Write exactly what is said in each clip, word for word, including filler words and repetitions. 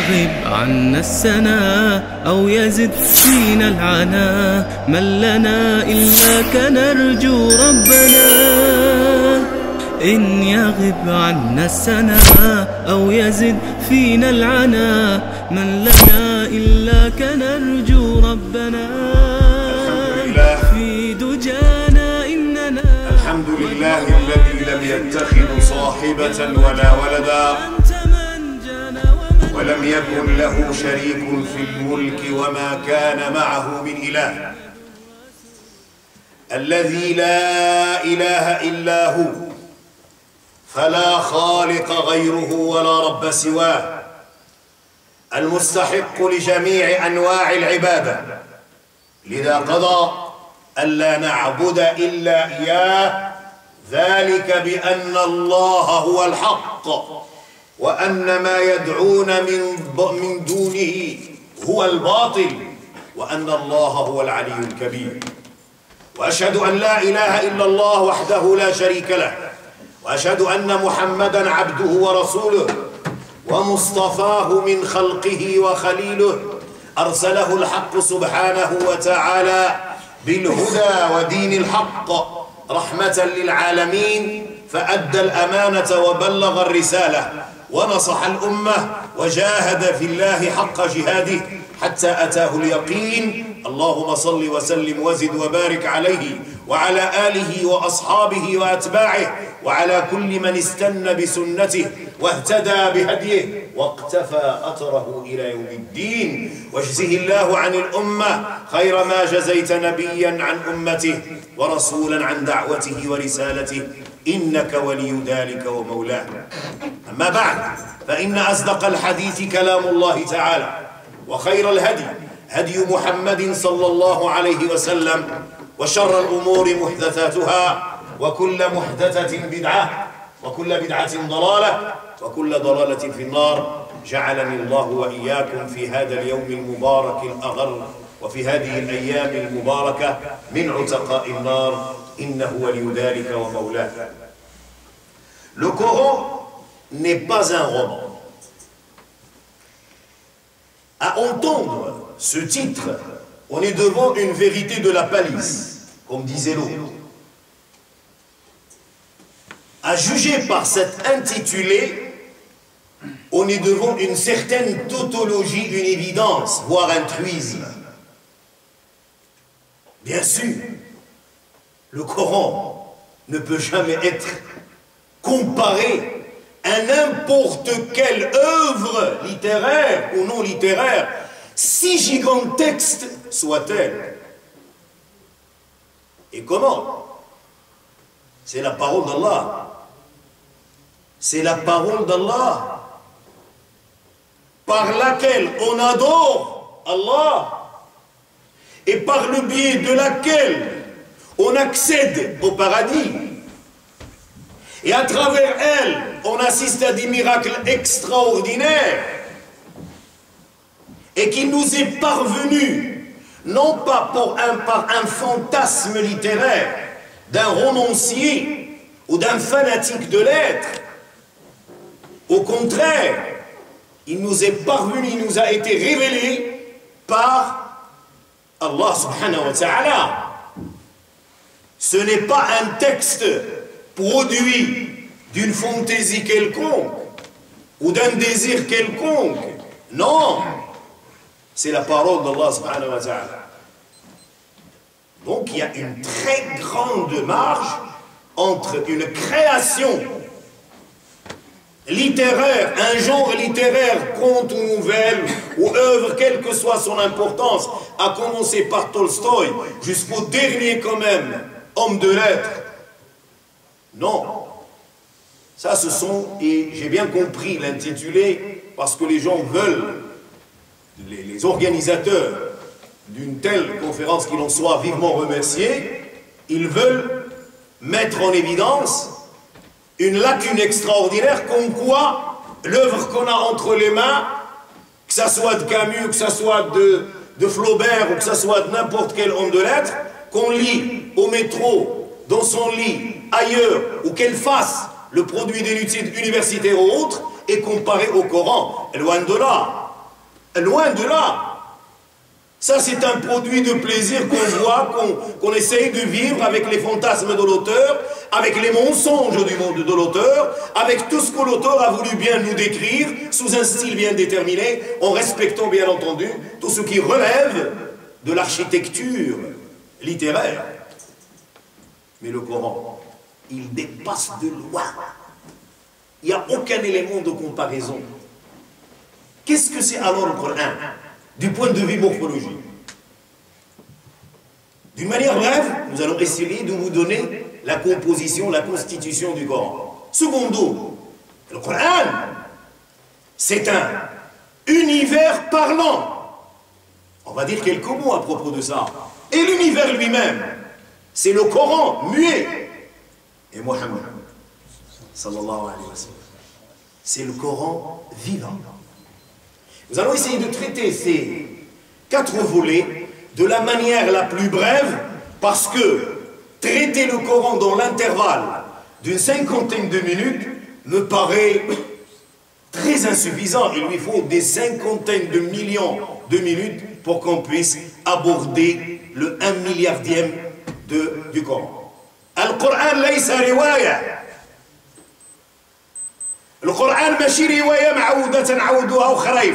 يغب عنا السنا أو يزد فينا العنا، من لنا إلا كنرجو ربنا. إن يغب عنا السنا أو يزد فينا العنا، من لنا إلا كنرجو ربنا. في دجانا إننا الحمد لله الذي لم يتخذ صاحبة ولا ولدا، ولم يكن له شريك في الملك وما كان معه من إله. الذي لا إله إلا هو، فلا خالق غيره ولا رب سواه، المستحق لجميع أنواع العبادة، لذا قضى ألا نعبد إلا إياه، ذلك بأن الله هو الحق، وأن ما يدعون من من دونه هو الباطل، وأن الله هو العلي الكبير. وأشهد أن لا إله إلا الله وحده لا شريك له، وأشهد أن محمدًا عبده ورسوله ومصطفاه من خلقه وخليله، أرسله الحق سبحانه وتعالى بالهدى ودين الحق رحمة للعالمين، فأدى الأمانة وبلغ الرسالة ونصح الأمة وجاهد في الله حق جهاده حتى أتاه اليقين. اللهم صل وسلم وزد وبارك عليه وعلى آله وأصحابه وأتباعه وعلى كل من استنى بسنته واهتدى بهديه واقتفى أثره إلى يوم الدين. واجزه الله عن الأمة خير ما جزيت نبيا عن أمته ورسولا عن دعوته ورسالته، إنك ولي ذلك ومولاه. أما بعد، فإن أصدق الحديث كلام الله تعالى، وخير الهدي هدي محمد صلى الله عليه وسلم، وشر الأمور محدثاتها، وكل محدثة بدعة، وكل بدعة ضلالة، وكل ضلالة في النار. جعلني الله وإياكم في هذا اليوم المبارك الأغر، وفي هذه الأيام المباركة من عتقاء النار، إنه ولي ذلك ومولاه. Le Coran n'est pas un roman. À entendre ce titre, on est devant une vérité de la palisse, comme disait l'autre. À juger par cet intitulé, on est devant une certaine tautologie, une évidence, voire un truisme. Bien sûr, le Coran ne peut jamais être comparé à n'importe quelle œuvre littéraire ou non littéraire, si gigantesque soit-elle. Et comment? C'est la parole d'Allah. C'est la parole d'Allah par laquelle on adore Allah et par le biais de laquelle on accède au paradis. Et à travers elle, on assiste à des miracles extraordinaires et qui nous est parvenu, non pas pour un, par un fantasme littéraire d'un romancier ou d'un fanatique de lettres. Au contraire, il nous est parvenu, il nous a été révélé par Allah subhanahu wa ta'ala. Ce n'est pas un texte produit d'une fantaisie quelconque ou d'un désir quelconque. Non, c'est la parole d'Allah subhanahu wa ta'ala. Donc il y a une très grande marge entre une création littéraire, un genre littéraire, conte ou nouvelle ou œuvre, quelle que soit son importance, à commencer par Tolstoï jusqu'au dernier quand même homme de lettres. Non, ça ce sont, et j'ai bien compris l'intitulé, parce que les gens veulent, les, les organisateurs d'une telle conférence qui l'on soit vivement remerciés, ils veulent mettre en évidence une lacune extraordinaire, comme quoi l'œuvre qu'on a entre les mains, que ça soit de Camus, que ça soit de, de Flaubert, ou que ça soit de n'importe quel homme de lettres, qu'on lit au métro, dans son lit, ailleurs, ou qu'elle fasse le produit d'une étude universitaire ou autre, est comparé au Coran. Loin de là. Loin de là. Ça, c'est un produit de plaisir qu'on voit, qu'on qu'on essaye de vivre avec les fantasmes de l'auteur, avec les mensonges du monde de l'auteur, avec tout ce que l'auteur a voulu bien nous décrire, sous un style bien déterminé, en respectant bien entendu tout ce qui relève de l'architecture littéraire. Mais le Coran, il dépasse de loin. Il n'y a aucun élément de comparaison. Qu'est-ce que c'est alors le Coran, du point de vue morphologique? D'une manière brève, nous allons essayer de vous donner la composition, la constitution du Coran. Secondo, le Coran, c'est un univers parlant. On va dire quelques mots à propos de ça. Et l'univers lui-même, c'est le Coran muet. Et Mohammed, sallallahu alayhi wa sallam, c'est le Coran vivant. Nous allons essayer de traiter ces quatre volets de la manière la plus brève, parce que traiter le Coran dans l'intervalle d'une cinquantaine de minutes me paraît très insuffisant. Il lui faut des cinquantaines de millions de minutes pour qu'on puisse aborder le un milliardième de, du Coran. Al-Qur'an laysa riwaya. القرآن ماشي رواية معودة تنعودوها وخرايف.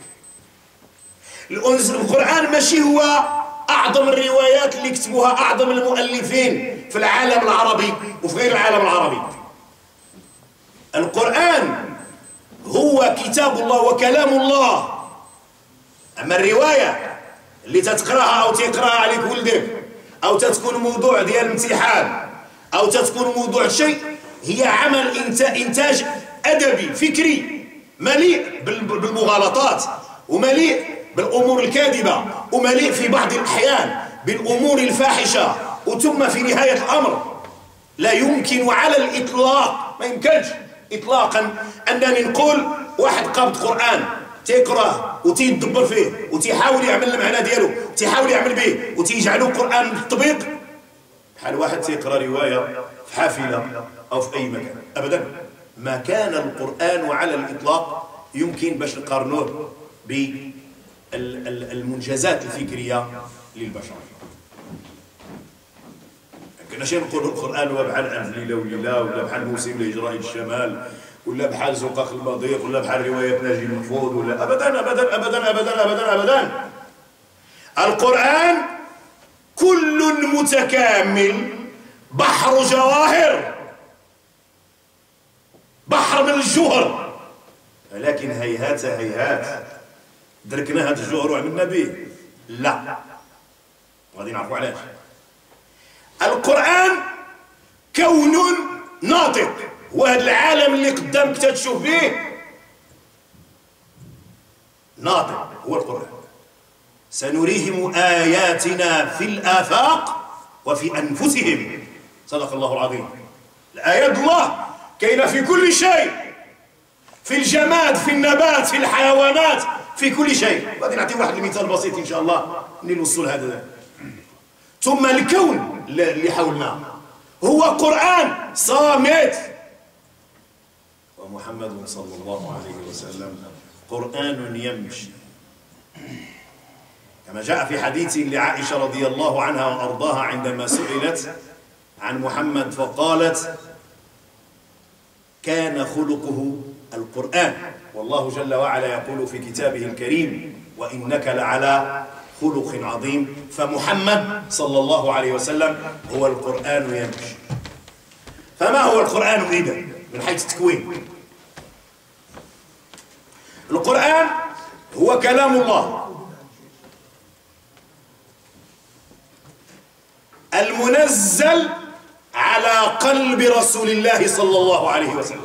القرآن ماشي هو أعظم الروايات اللي كتبوها أعظم المؤلفين في العالم العربي وفي غير العالم العربي. القرآن هو كتاب الله وكلام الله. أما الرواية اللي تتقراها أو تقراها عليك ولدك أو تتكون موضوع ديال الامتحان أو تتكون موضوع شيء، هي عمل إنتاج أدبي فكري مليء بالمغالطات ومليء بالأمور الكاذبة ومليء في بعض الأحيان بالأمور الفاحشة، وثم في نهاية الأمر لا يمكن على الإطلاق، ما يمكنش إطلاقا أنني نقول واحد قابض قرآن تيقراه وتيدبر فيه وتيحاول يعمل المعنى ديالو وتيحاول يعمل به وتيجعلو قرآن بالتطبيق بحال واحد تيقرا رواية في حافلة أو في أي مكان. أبدا ما كان القرآن على الإطلاق يمكن باش نقارنوه بالمنجزات الفكرية للبشر. كنا شي نقولوا القرآن هو بحال ألف ليلة وليلة ولا بحال موسم لإجراء الشمال ولا بحال زقاق المضيق ولا بحال رواية نجيب محفوظ ولا أبدا أبدا أبدا أبدا أبدا أبدا. القرآن كل متكامل، بحر جواهر، بحر من الجوهر، ولكن هيهات هيهات دركنا هذا الجوهر وعملنا به؟ لا، غادي نعرفوا علاش. القرآن كون ناطق، وهذا العالم اللي قدامك تتشوف فيه ناطق هو القرآن. سنريهم آياتنا في الآفاق وفي أنفسهم. صدق الله العظيم. الآيات الله كاينة في كل شيء، في الجماد، في النبات، في الحيوانات، في كل شيء. غادي نعطي واحد المثال بسيط إن شاء الله منين نوصل هذا. ثم الكون اللي حولنا هو قرآن صامت، ومحمد صلى الله عليه وسلم قرآن يمشي، كما جاء في حديث لعائشة رضي الله عنها وأرضاها عندما سئلت عن محمد فقالت كان خلقه القرآن، والله جل وعلا يقول في كتابه الكريم وإنك لعلى خلق عظيم. فمحمد صلى الله عليه وسلم هو القرآن يمشي. فما هو القرآن إذن من حيث التكوين؟ القرآن هو كلام الله المنزل على قلب رسول الله صلى الله عليه وسلم،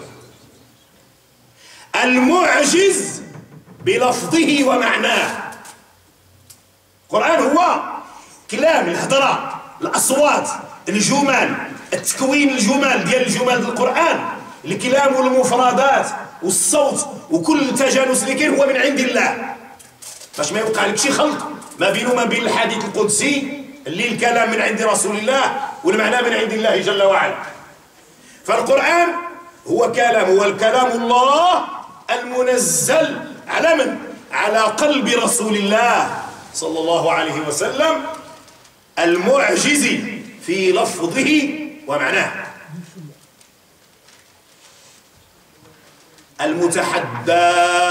المعجز بلفظه ومعناه. القرآن هو كلام، الهضرة، الأصوات، الجمل، التكوين الجمل ديال الجمل القرآن، الكلام والمفردات والصوت وكل التجانس اللي كاين هو من عند الله، باش ما يوقع لك شي خلط ما بينه وما بين الحديث القدسي اللي الكلام من عند رسول الله والمعنى من عند الله جل وعلا. فالقرآن هو كلام، هو الكلام الله المنزل على من؟ على قلب رسول الله صلى الله عليه وسلم المعجز في لفظه ومعناه، المتحدى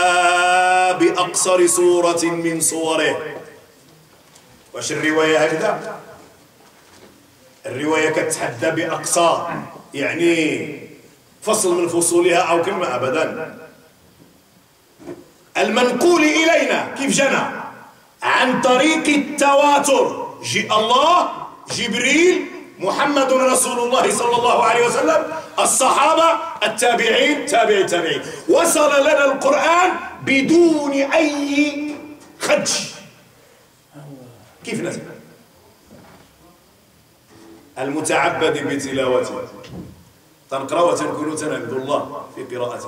بأقصر صورة من صوره. واش الرواية هكذا؟ الرواية كتحدى بأقصى يعني فصل من فصولها أو كلمة، أبدا. المنقول إلينا كيف جانا؟ عن طريق التواتر، جاء الله، جبريل، محمد رسول الله صلى الله عليه وسلم، الصحابة، التابعين، تابعي التابعين، وصل لنا القرآن بدون أي خدش. كيف نزل؟ المتعبد بتلاوته، تنقرأ وتنكون تنعبد الله في قراءتنا.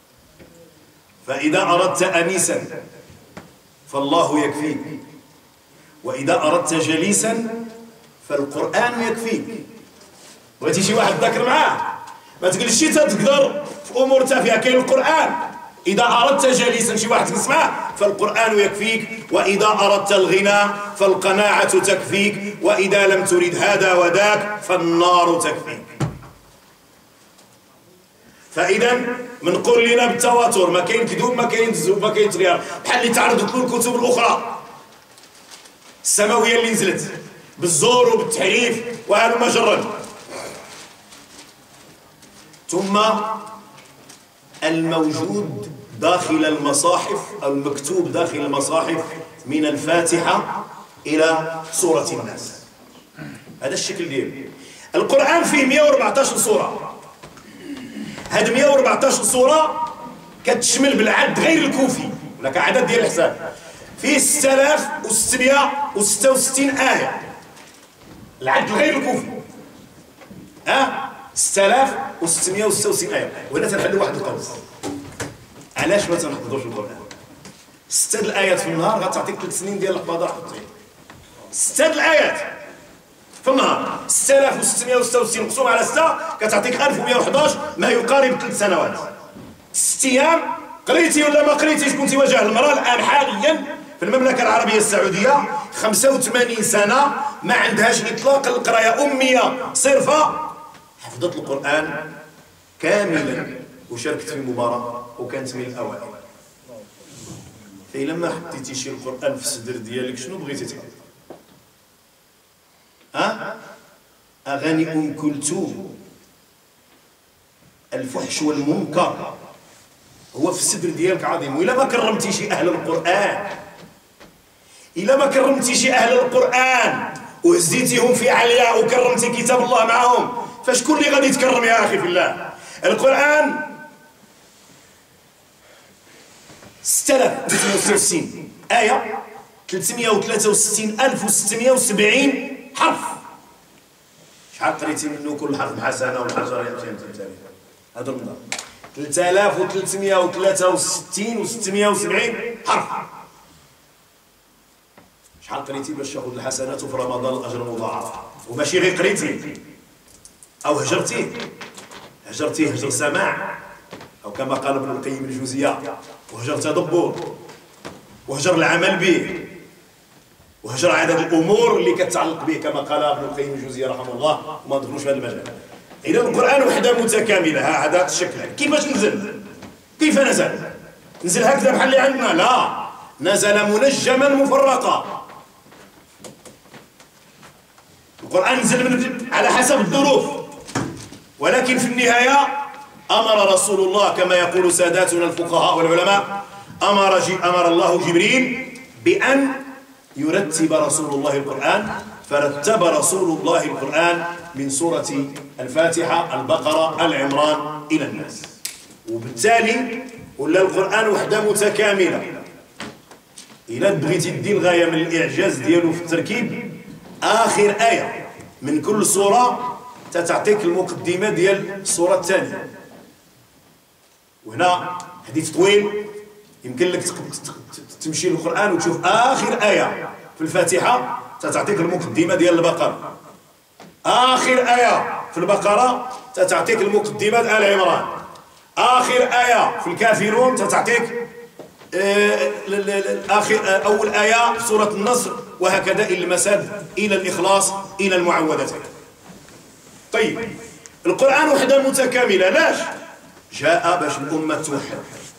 فإذا أردت أنيسا فالله يكفيك، وإذا أردت جليسا فالقرآن يكفيك. بغيتي شي واحد تذاكر معاه ما تقولش شي تقدر في أمور تافهة، كاين القرآن. إذا أردت جليسا شي واحد تسمعه فالقرآن يكفيك، وإذا أردت الغنى فالقناعة تكفيك، وإذا لم تريد هذا وذاك فالنار تكفيك. فإذا منقول لنا بالتواتر، ما كاين كذوب، ما كاين تزوب، ما كاين تغيير، بحال اللي تعرضت له الكتب الأخرى السماوية اللي نزلت بالزور وبالتحريف وهلم جرا. ثم الموجود داخل المصاحف أو المكتوب داخل المصاحف من الفاتحة إلى سورة الناس، هذا الشكل ديالو. القرآن فيه مئة وأربعة عشر سورة، هاد مئة وأربعة عشر سورة كتشمل بالعد غير الكوفي ولا كعدد ديال الحساب، فيه ستة آلاف وستمئة وستة وستين آية، العد غير الكوفي ها ستة آلاف وستمئة وستة وستين آية. وهنا تنحلوا واحد القوس، علاش ما تنحفظوش القرآن؟ ستة الآيات في النهار غتعطيك ثلاث سنين ديال الحفاظة حفظتين. ستة الآيات في النهار ستة آلاف وستمئة وستة وستين مقسوم على ستة كتعطيك ألف ومئة وأحد عشر، ما يقارب ثلاث سنوات. ست أيام قريتي ولا ما قريتيش كنتي وجه المرأة. الآن حاليا في المملكة العربية السعودية خمسة وثمانين سنة ما عندهاش إطلاق القراية، أمية صرفة، حفظت القرآن كاملا وشاركت في مباراة وكانت من الأوائل. فإلا ما حطيتي شي القرآن في الصدر ديالك شنو بغيتي تحط؟ ها؟ أغاني أم كلثوم، الفحش والمنكر هو في الصدر ديالك عظيم. وإلا ما كرمتي شي أهل القرآن، إلا ما كرمتي شي أهل القرآن وهزيتيهم في علياء وكرمتي كتاب الله معهم، فشكون اللي غادي يتكرم يا أخي في الله؟ القرآن ستة آلاف وثلاثمئة وستة وستين آية، ثلاثمئة وثلاثة وستين ألف وستمئة وسبعين حرف. شحال قريتي منه كل حرف حسنة والحجر يمشي تمثالي؟ هذا النظام ثلاثة آلاف وثلاثمئة وثلاثة وستين وستمئة وسبعين حرف. شحال قريتي باش تاخذ الحسنات وفي رمضان الأجر مضاعف؟ وماشي غير قريتي أو هجرتيه، هجرتيه هجر سماع أو كما قال ابن القيم الجوزية، وهجر تدبر، وهجر العمل به، وهجر عدد الأمور اللي كتعلق به كما قال ابن القيم الجوزية رحمه الله، وما ندخلوش في هذا المجال. إذا القرآن وحدة متكاملة هذا الشكل. كيفاش نزل؟ كيف نزل؟ نزل هكذا بحال اللي عندنا؟ لا، نزل منجما مفرقا. القرآن نزل من على حسب الظروف، ولكن في النهاية أمر رسول الله كما يقول ساداتنا الفقهاء والعلماء، أمر, أمر الله جبريل بأن يرتب رسول الله القرآن، فرتب رسول الله القرآن من سورة الفاتحة، البقرة، العمران إلى الناس. وبالتالي ولا القرآن وحدة متكاملة. إلا بغيتي دير الغاية من الإعجاز ديالو في التركيب، آخر آية من كل سورة تتعطيك المقدمة ديال السورة الثانية. وهنا حديث طويل يمكن لك تمشي للقرآن وتشوف آخر آية في الفاتحة تتعطيك المقدمة ديال البقرة، آخر آية في البقرة تتعطيك المقدمة ديال آل عمران، آخر آية في الكافرون تتعطيك آخر أول آية سورة النصر وهكذا إلى المسد إلى الإخلاص إلى المعوذتين. طيب القرآن وحدة متكاملة، لاش جاء باش الأمة توحد،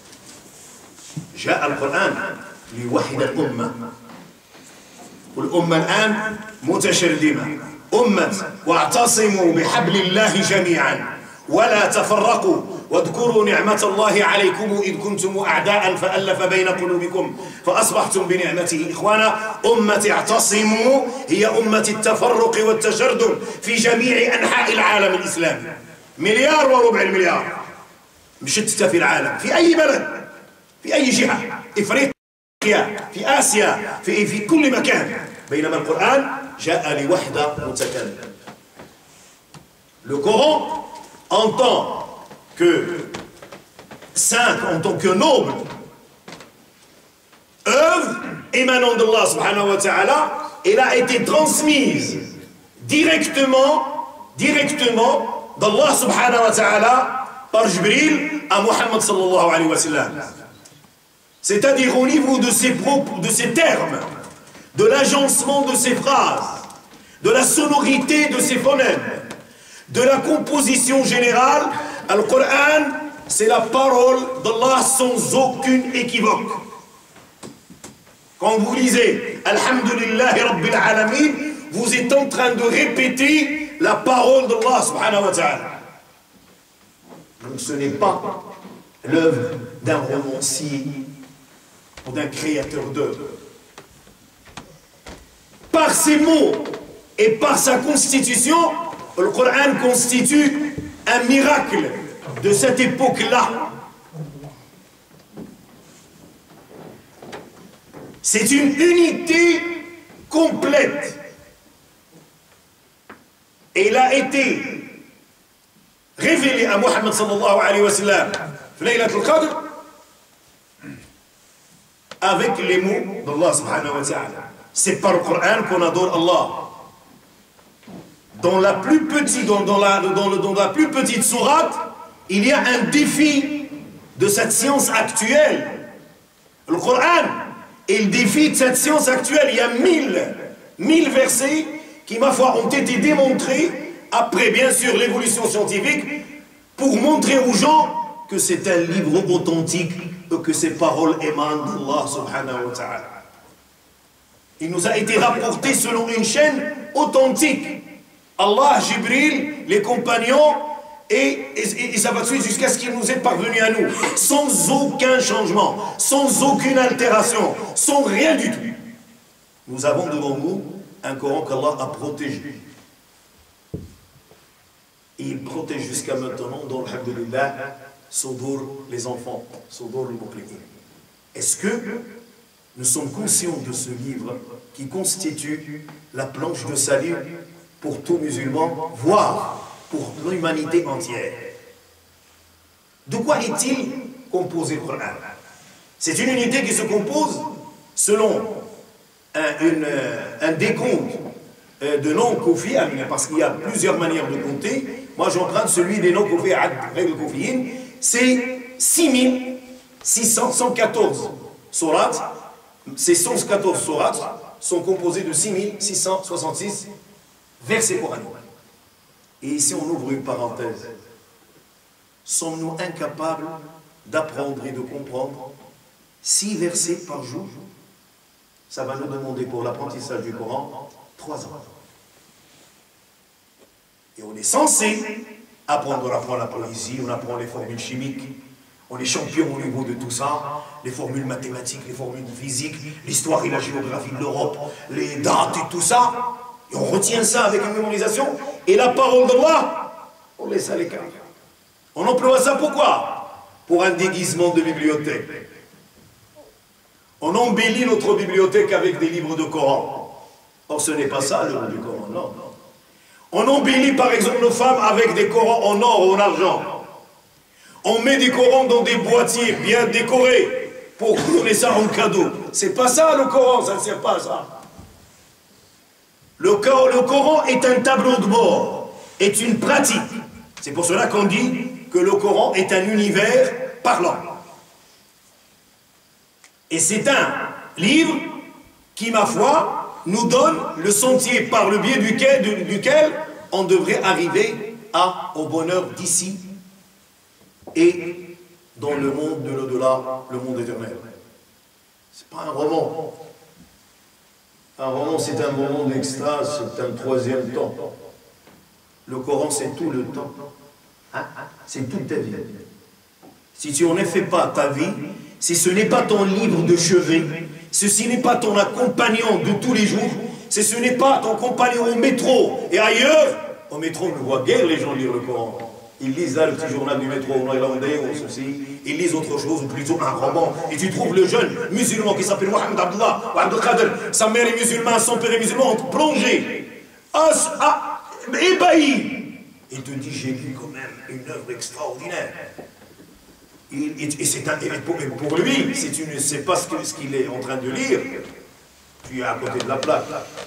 جاء القرآن ليوحد الأمة، والأمة الآن متشرذمة. أمة واعتصموا بحبل الله جميعا ولا تفرقوا واذكروا نعمة الله عليكم إذ كنتم أعداء فألف بين قلوبكم فأصبحتم بنعمته إخوانا. أمة اعتصموا هي أمة التفرق والتشرذم في جميع أنحاء العالم الإسلامي. مليار وربع المليار مشتتة في العالم، في أي بلد، في أي جهة، إفريقيا، في آسيا، في, في كل مكان. بينما القرآن جاء لوحدة متكاملة. Le Coran en tant que saint, en tant que noble œuvre émanant d'Allah subhanahu wa ta'ala, elle a été transmise directement, directement d'Allah subhanahu wa ta'ala par Jibril à Muhammad sallallahu alayhi wa sallam. C'est-à-dire au niveau de ses propos, de ses termes, de l'agencement de ses phrases, de la sonorité de ses phonèmes, de la composition générale, le Coran, c'est la parole d'Allah sans aucune équivoque. Quand vous lisez Alhamdulillahi Rabbil Alamin, vous êtes en train de répéter la parole d'Allah subhanahu wa ta'ala. Donc ce n'est pas l'œuvre d'un romancier ou d'un créateur d'œuvres. Par ses mots et par sa constitution, le Coran constitue un miracle de cette époque-là. C'est une unité complète. Et il a été révélé à Muhammad sallallahu alayhi wa sallam, Laylat al-Qadr, avec les mots d'Allah subhanahu wa ta'ala. C'est par le Coran qu'on adore Allah. Dans la plus petite, dans, dans, la, dans, le, dans la plus petite sourate, il y a un défi de cette science actuelle. Le Coran est le défi de cette science actuelle. Il y a mille, mille versets qui, ma foi, ont été démontrés, après bien sûr l'évolution scientifique, pour montrer aux gens que c'est un livre authentique et que ces paroles émanent d'Allah subhanahu wa ta'ala. Il nous a été rapporté selon une chaîne authentique. Allah, Jibril, les compagnons, et, et, et ça va suivre jusqu'à ce qu'il nous est parvenu à nous, sans aucun changement, sans aucune altération, sans rien du tout. Nous avons devant nous un Coran qu'Allah a protégé. Et il protège jusqu'à maintenant, dans l'Alhamdulillah, Soudour les enfants, Soudour les boucliers. Est-ce que nous sommes conscients de ce livre qui constitue la planche de salut pour tout musulman, voire pour l'humanité entière? De quoi est-il composé le Coran? C'est une unité qui se compose selon un, une, un décompte de noms kofiyin, parce qu'il y a plusieurs manières de compter. Moi j'emprunte celui des noms kofiyin, c'est six mille six cent quatorze sourates. Ces cent quatorze sourates sont composées de six mille six cent soixante-six versets coraniques. Et ici on ouvre une parenthèse. Sommes-nous incapables d'apprendre et de comprendre six versets par jour? Ça va nous demander pour l'apprentissage du Coran trois ans. Et on est censé apprendre, on apprend la poésie, on apprend les formules chimiques, on est champion au niveau de tout ça, les formules mathématiques, les formules physiques, l'histoire et la géographie de l'Europe, les dates et tout ça, et on retient ça avec une mémorisation, et la parole d'Allah, on laisse à l'écart. On emploie ça pourquoi? Pour un déguisement de bibliothèque. On embellit notre bibliothèque avec des livres de Coran. Or ce n'est pas ça le livre du Coran, non. On embellit par exemple nos femmes avec des Corans en or ou en argent. On met des Corans dans des boîtiers bien décorés pour donner ça en cadeau. C'est pas ça le Coran, ça ne sert pas à ça. Le, le Coran est un tableau de bord, est une pratique. C'est pour cela qu'on dit que le Coran est un univers parlant. Et c'est un livre qui, ma foi, nous donne le sentier par le biais duquel, duquel on devrait arriver à, au bonheur d'ici et dans le monde de l'au-delà, le monde éternel. C'est pas un roman. Un roman, c'est un moment d'extase, c'est un troisième temps. Le Coran, c'est tout le temps. Hein? C'est toute ta vie. Si tu n'en fais pas ta vie, si ce n'est pas ton livre de chevet, si ce n'est pas ton accompagnant de tous les jours, si ce n'est pas ton compagnon au métro et ailleurs, au métro, on ne voit guère les gens lire le Coran. Ils lisent là le petit journal du métro en irlandais ou ceci, ils lisent autre chose, ou plutôt un roman. Et tu trouves le jeune musulman qui s'appelle Mohamed Abdullah, ou Abdelkader, sa mère est musulmane, son père est musulman, plongé, ah, ébahi. Il te dit, j'ai lu quand même une œuvre extraordinaire. Il, et c'est un, et pour, et pour lui, si tu ne sais pas ce qu'il ce qu'il est en train de lire, tu es à côté de la plaque.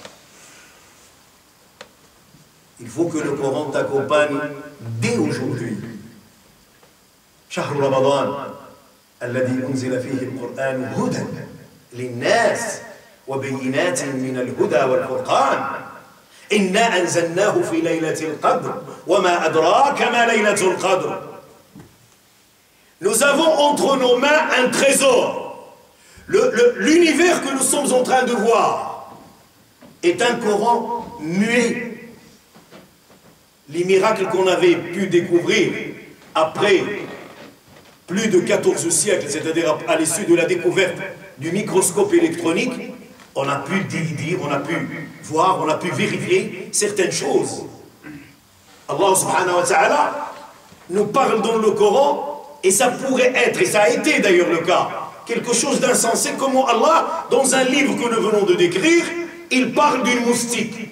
Il faut que le Coran t'accompagne dès aujourd'hui. شهر رمضان الذي أنزل فيه القرآن هدى للناس وبينات من الهدى والفرقان إنا أنزلناه في ليلة القدر وما أدراك ما ليلة القدر. Nous avons entre nos mains un trésor. L'univers que nous sommes en train de voir est un Coran muet. Les miracles qu'on avait pu découvrir après plus de quatorze siècles, c'est-à-dire à l'issue de la découverte du microscope électronique, on a pu dire, on a pu voir, on a pu vérifier certaines choses. Allah subhanahu wa ta'ala nous parle dans le Coran, et ça pourrait être, et ça a été d'ailleurs le cas, quelque chose d'insensé, comment Allah, dans un livre que nous venons de décrire, il parle d'une moustique.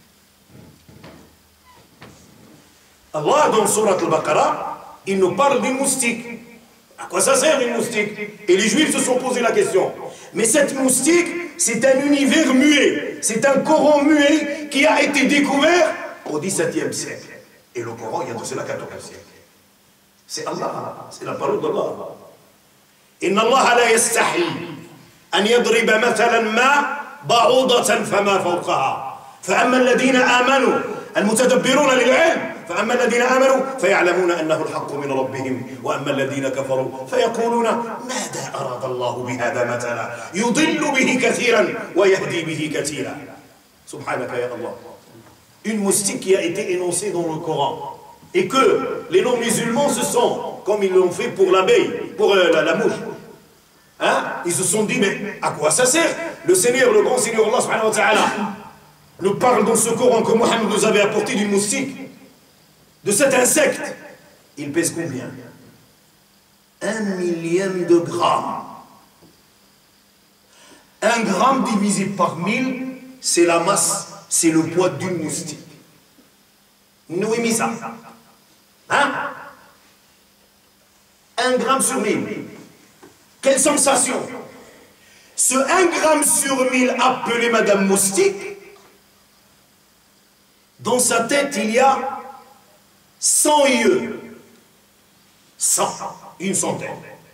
Allah, dans Surat al-Baqarah, il nous parle d'une moustique. À quoi ça sert une moustique? Et les Juifs se sont posé la question. Mais cette moustique, c'est un univers muet. C'est un Coran muet qui a été découvert au dix-septième siècle. Et le Coran, il y a de cela quatorze siècles. C'est Allah, c'est la parole d'Allah. Inna Allah la yastahi an yadriba mathalan ma ba'udatan fama fawqaha. فأما الذين آمنوا المتدبرون للعلم فأما الذين آمنوا فيعلمون أنه الحق من ربهم وأما الذين كفروا فيقولون ماذا أراد الله بهذا مثلا يضل به كثيرا ويهدي به كثيرا. سبحانك يا الله. Une moustique qui a été énoncée dans le Coran et que les non-musulmans se sont, comme ils l'ont fait pour l'abeille, pour euh, la, la mouche, hein? Ils se sont dit, mais à quoi ça sert? Le Seigneur, le grand Seigneur Allah subhanahu wa ta'ala nous parle dans ce Coran que Mohammed nous avait apporté d'une moustique, de cet insecte. Il pèse combien? Un millième de grammes. Un gramme divisé par mille, c'est la masse, c'est le poids d'une moustique. Nouimisa. Hein? Un gramme sur mille. Quelle sensation! Ce un gramme sur mille appelé Madame Moustique, dans sa tête, il y a cent yeux. cent, une centaine.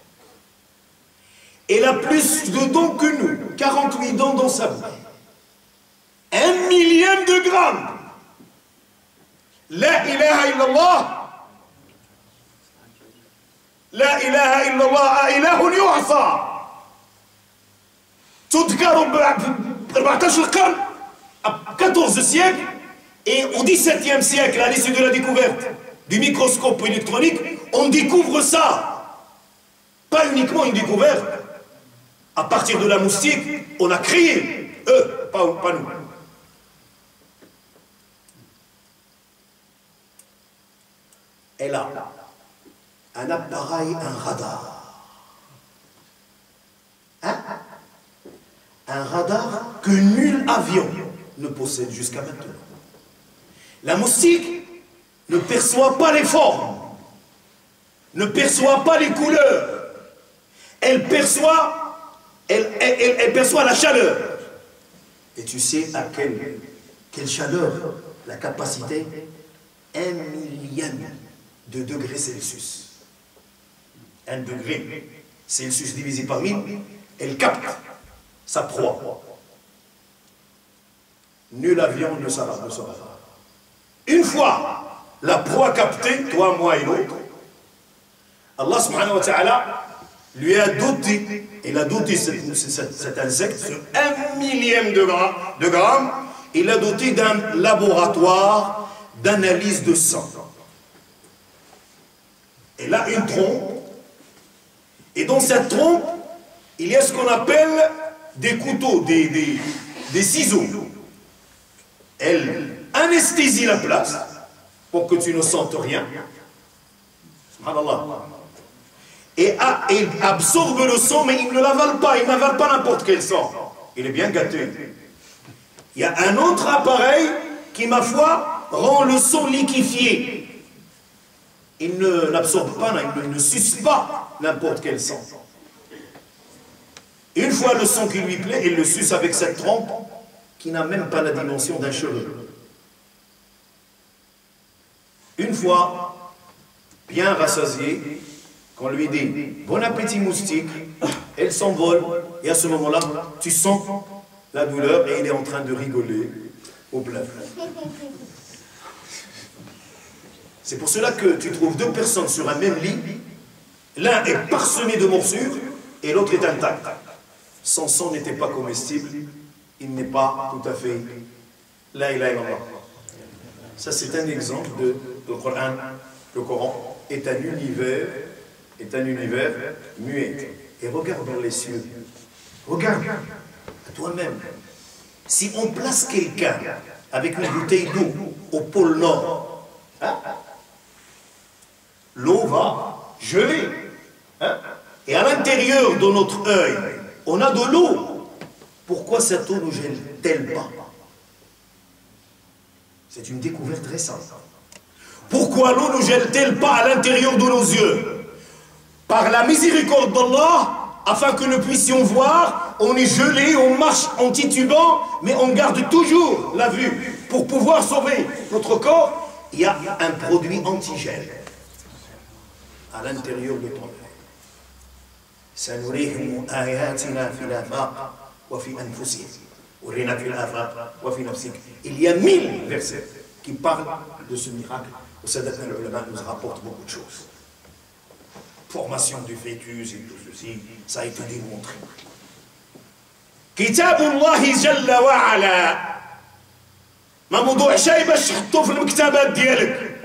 Elle a plus de dents que nous, quarante-huit dents dans sa bouche. Un millième de gramme. La ilaha illallah. La ilaha illallah ilahun yu'sa. تذكر أربعة عشر قرن, quatorze siècles. Et au dix-septième siècle, à l'issue de la découverte du microscope électronique, on découvre ça. Pas uniquement une découverte. À partir de la moustique, on a créé. Eux, pas, pas nous. Elle a un appareil, un radar. Hein? Un radar que nul avion ne possède jusqu'à maintenant. La moustique ne perçoit pas les formes, ne perçoit pas les couleurs. Elle perçoit, elle, elle, elle, elle perçoit la chaleur. Et tu sais à quelle, quelle chaleur, la capacité, un millième de degrés Celsius. Un degré Celsius divisé par mille elle capte sa proie. Nul avion ne sera ne sera. Une fois la proie captée, toi, moi et l'autre, Allah subhanahu wa ta'ala lui a doté, il a doté cet, cet, cet insecte sur un millième de gramme, de gramme, il l'a doté d'un laboratoire d'analyse de sang. Elle a une trompe, et dans cette trompe, il y a ce qu'on appelle des couteaux, des, des, des ciseaux. Elle anesthésie la place pour que tu ne sentes rien. Subhanallah. Et, a, et il absorbe le sang, mais il ne l'avale pas, il n'avale pas n'importe quel sang. Il est bien gâté. Il y a un autre appareil qui, ma foi, rend le sang liquéfié. Il n'absorbe pas, il ne, ne suce pas n'importe quel sang. Une fois le sang qui lui plaît, il le suce avec cette trompe qui n'a même pas la dimension d'un cheveu. Une fois bien rassasié, qu'on lui dit « Bon appétit moustique », elle s'envole, et à ce moment-là, tu sens la douleur et il est en train de rigoler au plafond. C'est pour cela que tu trouves deux personnes sur un même lit, l'un est parsemé de morsures et l'autre est intact. Son sang n'était pas comestible, il n'est pas tout à fait la ilaha illallah. Ça c'est un exemple de, de Coran. Le Coran est un univers, est un univers muet. Et regarde dans les cieux, regarde à toi-même. Si on place quelqu'un avec une bouteille d'eau au pôle Nord, hein, l'eau va geler. Hein, et à l'intérieur de notre œil, on a de l'eau. Pourquoi cette eau ne gèle-t-elle pas? C'est une découverte récente. Pourquoi l'eau ne gèle-t-elle pas à l'intérieur de nos yeux? Par la miséricorde d'Allah, afin que nous puissions voir, on est gelé, on marche en titubant, mais on garde toujours la vue. Pour pouvoir sauver notre corps, il y a un produit antigel à l'intérieur de ton œil. سنريهم آياتنا في الآفاق وفي أنفسهم ورينا في الآفاق وفي نفسك. Il y a mille versets qui parlent de ce miracle. Au Sadat al-Ulama nous rapporte beaucoup de choses. Formation du fœtus et tout ceci, ça a été démontré. كتاب الله جل وعلا ما موضوع شيء باش تحطوه في المكتبات ديالك.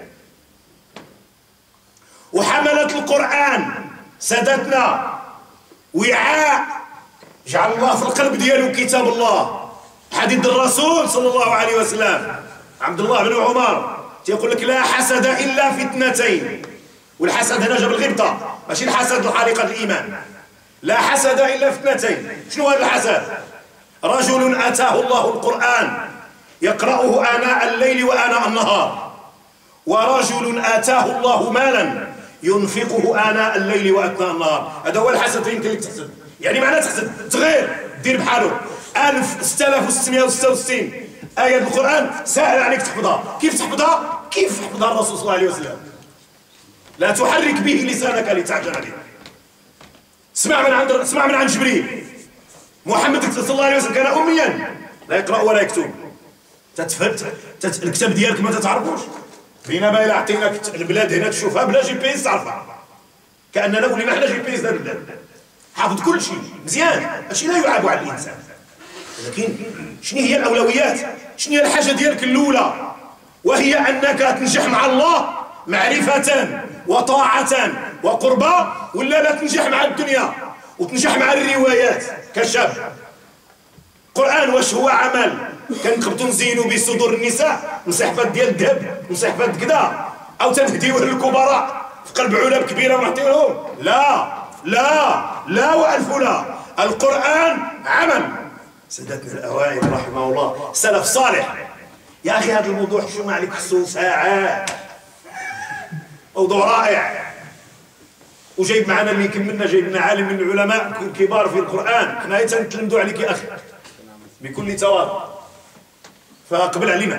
وحملة القرآن سادتنا وعاء جعل الله في القلب ديالو كتاب الله. حديث الرسول صلى الله عليه وسلم عبد الله بن عمر تيقول لك لا حسد الا في اثنتين. والحسد هنا جاب الغبطه ماشي الحسد الحقيقه الايمان. لا حسد الا في اثنتين. شنو هذا الحسد؟ رجل اتاه الله القران يقراه اناء الليل واناء النهار، ورجل اتاه الله مالا ينفقه آناء الليل وأثناء النهار. هذا هو الحسد. يمكن لك تحسد، يعني معناه تحسد تغير دير بحاله. ألف ستة آلاف وستمائة وستة وستين آية القرآن سهل عليك تحفظها. كيف تحفظها؟ كيف حفظها الرسول صلى الله عليه وسلم. لا تحرك به لسانك لتعجل عليه. اسمع من عند اسمع من عند جبريل. محمد صلى الله عليه وسلم كان أميا لا يقرأ ولا يكتب. تتفت تت... الكتاب ديالك ما تتعرفوش. بينما إلا عطيناك البلاد هنا تشوفها بلا جي بي اس تعرفها. كأننا ولينا حنا جي بي اس ديال البلاد. حافظ كل شيء مزيان، هادشي لا يعاب على الإنسان. ولكن شنو هي الأولويات؟ شنو هي الحاجة ديالك الأولى؟ وهي أنك تنجح مع الله معرفة وطاعة وقربة، ولا لا تنجح مع الدنيا وتنجح مع الروايات كشاب. القرآن واش هو عمل؟ كنقبطو نزينو بصدور النساء مصحفات ديال الذهب مصحفات كذا، او تنهديوه للكبراء في قلب علب كبيره ونعطيوهم؟ لا لا لا والف لا. القران عمل. سادتنا الاوائل رحمه الله سلف صالح. يا اخي هذا الموضوع شو ما عليك خصو ساعات. موضوع رائع. وجايب معنا اللي يكملنا، جايب لنا عالم من العلماء كبار في القران. حنايا تنتلمذوا عليك يا اخي بكل تواضع، فاقبل علينا.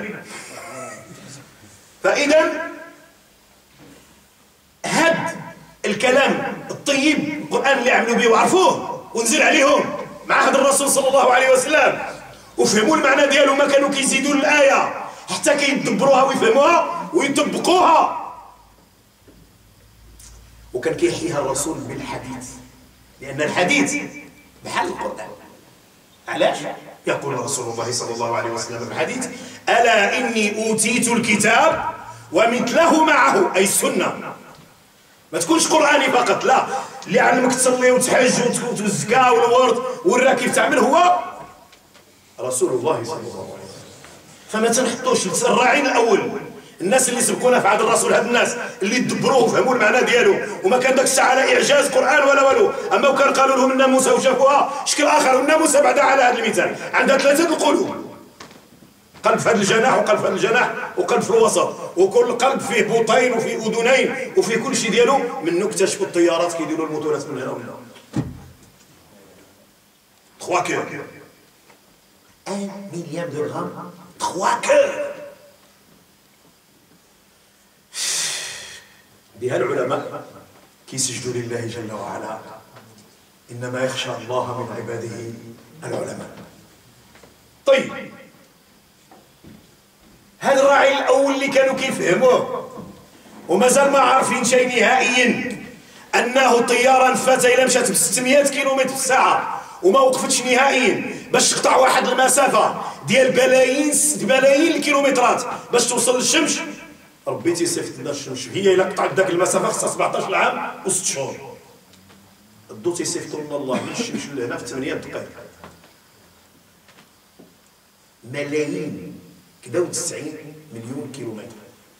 فإذا هاد الكلام الطيب القرآن اللي عملوا به وعرفوه ونزل عليهم مع عهد الرسول صلى الله عليه وسلم وفهموا المعنى ديالو، ما كانوا كيزيدوا الآية حتى كيدبروها ويفهموها ويطبقوها. وكان كيحييها الرسول بالحديث، لأن الحديث بحال القرآن. علاش؟ يقول رسول الله صلى الله عليه وسلم في الحديث: ألا إني أوتيت الكتاب ومثله معه، أي السنة. ما تكونش قرآني فقط، لا، اللي علمك تصلي وتحج والزكاة والورد والرا كيف تعمل هو رسول الله صلى الله عليه وسلم. فما تنحطوش الراعين الأول، الناس اللي سبقونا في عهد الرسول، هاد الناس اللي تدبروه وفهموا المعنى ديالو، وما كان داك الساعه على اعجاز قران ولا والو. اما وكان قالوا لهم الناموسه وشافوها شكل اخر، والناموسه بعدا على هذا المثال عندها ثلاثه القلوب، قلب في هذا الجناح وقلب في هذا الجناح وقلب في الوسط، وكل قلب فيه بطين وفيه اذنين وفيه كل شيء ديالو. منه اكتشفوا الطيارات كيديروا الموتورات من هنا ومن هنا. trois cœurs un milliard de grammes trois cœurs. بها العلماء كيسجدوا لله جل وعلا، إنما يخشى الله من عباده العلماء. طيب، هذا الراعي الأول اللي كانوا كيفهموه ومازال ما عارفين شيء نهائيا، أنه طيارة نفات إلى مشات ب ستمائة كيلومتر في الساعة وما وقفتش نهائيا باش تقطع واحد المسافة ديال بلايين بلايين الكيلومترات باش توصل للشمس. ربي تيصيفط لنا الشمس، هي إلا قطعت ذاك المسافة خصها سبعطاش عام وست شهور. الضو تيصيفطوا لنا الله من الشمس لهنا في ثمانية دقائق. ملايين كدا وتسعين مليون كيلومتر،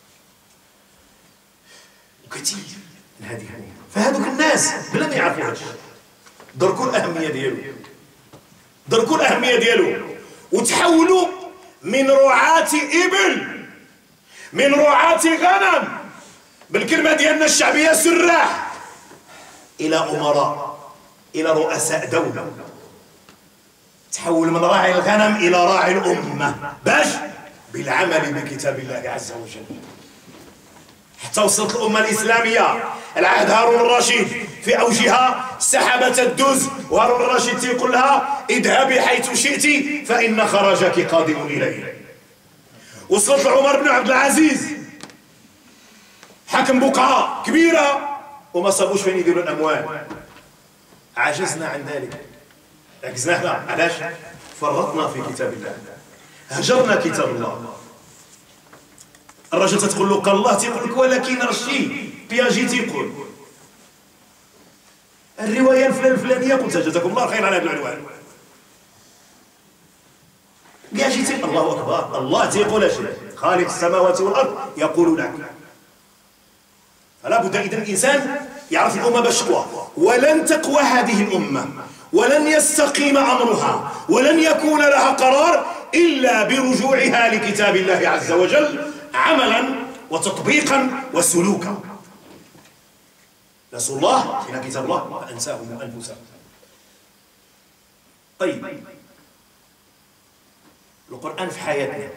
وكثير من هذه الأمور. فهذوك الناس بلا ما يعرفوهاش دركوا الأهمية ديالو، دركوا الأهمية ديالو وتحولوا من رعاة إبل، من رعاة غنم بالكلمة ديالنا الشعبية سراح، إلى أمراء، إلى رؤساء دولة. تحول من راعي الغنم إلى راعي الأمة، باش بالعمل بكتاب الله عز وجل. حتى وصلت الأمة الإسلامية العهد هارون الرشيد في أوجها سحبت الدز، وهارون الرشيد يقول لها: اذهبي حيث شئت فإن خرجك قادم إليه. وصلت لعمر بن عبد العزيز حكم بقعة كبيرة وما صابوش فين يديروا الأموال. عجزنا عن ذلك، عجزنا احنا. علاش؟ فرطنا في كتاب الله، هجرنا كتاب الله. الرجل تتقول له قال الله، تيقول لك ولكن رشي بياجي تيقول الرواية الفلانية، قلت جزاكم الله خير على هذا العنوان. بياجي تيقول الله أكبر، الله تيقول شيء، خالق السماوات والأرض يقول لك. فلا بد إذن الإنسان يعرف الأمة باش تقوى، ولن تقوى هذه الأمة ولن يستقيم أمرها ولن يكون لها قرار إلا برجوعها لكتاب الله عز وجل عملا وتطبيقا وسلوكا. نسوا الله فينا كتاب الله فأنساهم أنفسهم. طيب، القرآن في حياتنا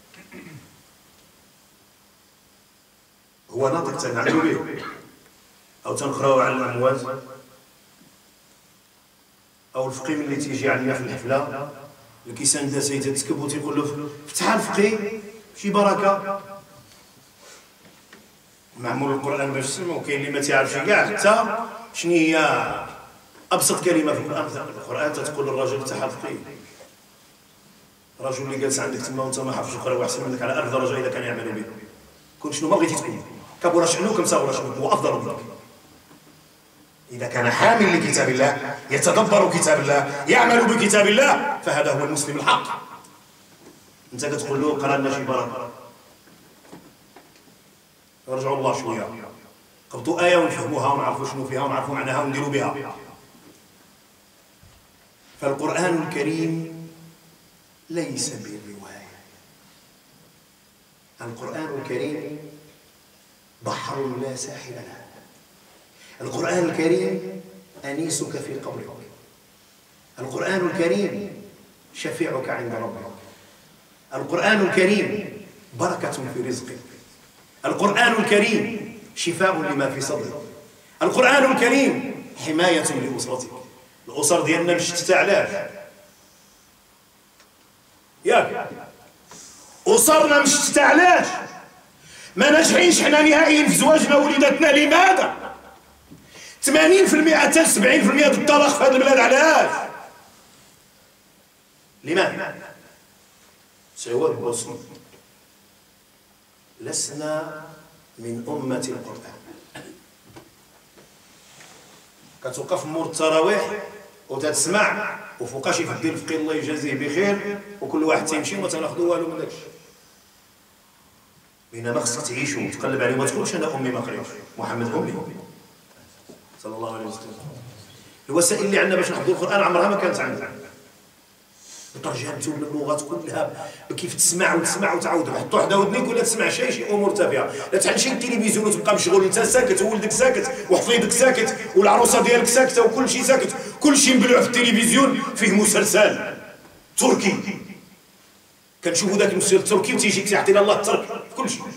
هو ناطق تنعملوا به أو تنقراو على الأموات، أو الفقيه اللي تيجي عندنا في الحفلة اللي كيساند سيدة تسكب وتيقول له فتح الفقيه شي بركة. معمول القرآن باش تسمعوا، كاين اللي ما تيعرفش كاع حتى شنو هي أبسط كلمة في القرآن. في القرآن تتقول للرجل فتح الفقيه، الرجل اللي جالس عندك تما وانت ما حافظش يقرا واحسن منك على ألف درجة إذا كان يعمل به. كون شنو ما بغيتي تكون، كبر شأنه كم صغر شأنه، هو أفضل منك. إذا كان حامل لكتاب الله، يتدبر كتاب الله، يعمل بكتاب الله، فهذا هو المسلم الحق. أنت كتقول له قرا لنا شي بركة، رجعوا الله شوية، قبطوا آية ونفهموها ونعرفوا شنو فيها ونعرفوا معناها ونديروا بها. فالقرآن الكريم ليس بالرواية، القرآن الكريم بحر لا ساحل له. القرآن الكريم أنيسك في قبرك، القرآن الكريم شفيعك عند ربك، القرآن الكريم بركة في رزقك، القرآن الكريم شفاء لما في صدرك، القرآن الكريم حماية لأسرتك، الأسر ديالنا مشتتة علاش؟ ياك أسرنا مشتتة علاش؟ ما ناجحينش حنا نهائيا في زواجنا ووليداتنا، لماذا؟ ثمانين في المئة حتى سبعين في المئة الطلاق في هذه البلاد علاش؟ لماذا؟ سبب بسيط، لسنا من أمة القرآن. كتوقف مور التراويح وتتسمع وفوقاش يفدي الفقيه الله يجازيه بخير وكل واحد تيمشي وما تناخذوا والو من داكشي. بينما خصك تعيش وتقلب عليه، ما تقولش انا امي ما قريتش، محمد امي صلى الله عليه وسلم. الوسائل اللي عندنا باش نحفظوا القران عمرها ما كانت عندنا. ترجمته باللغات كلها كيف تسمع وتسمع وتعاود، حطوا حدا ودنيك ولا تسمع شي شي امور تافهه، لا تحل شي التلفزيون وتبقى مشغول انت ساكت وولدك ساكت وحفيدك ساكت والعروسه ديالك ساكته وكل شيء ساكت، كل شيء مبلوع في التلفزيون فيه مسلسل تركي. كنشوفوا ذاك المسلسل التركي وتيجيك تيعطينا الله الترك في كل شيء.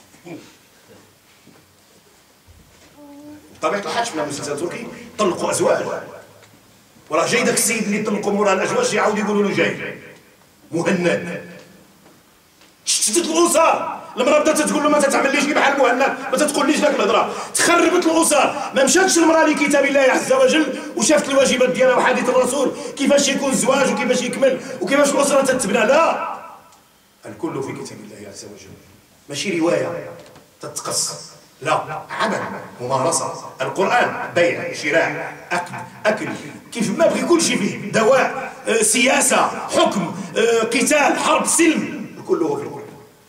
بطبيعه الحال شفنا مسلسل تركي طلقوا ازواج، وراه جاي داك السيد اللي طلقوا موراه الازواج يعاود يقولوا له جاي مهند. شتت الاسر، المراه بدات تقول له ما تتعمليش بحال مهند، ما تتقوليش داك الهضره، تخربت الاسر. ما مشاتش المراه لكتاب الله عز وجل وشافت الواجبات ديالها وحديث الرسول كيفاش يكون الزواج وكيفاش يكمل وكيفاش الاسره تتبنى. لا، الكل في كتاب الله عز وجل، ماشي روايه تتقص، لا، عمل، ممارسه. القران بيع، شراء، اكل، اكل كيف ما بغي، كل شيء فيه، دواء، آه، سياسه، حكم، آه، قتال، حرب، سلم، كله في القران.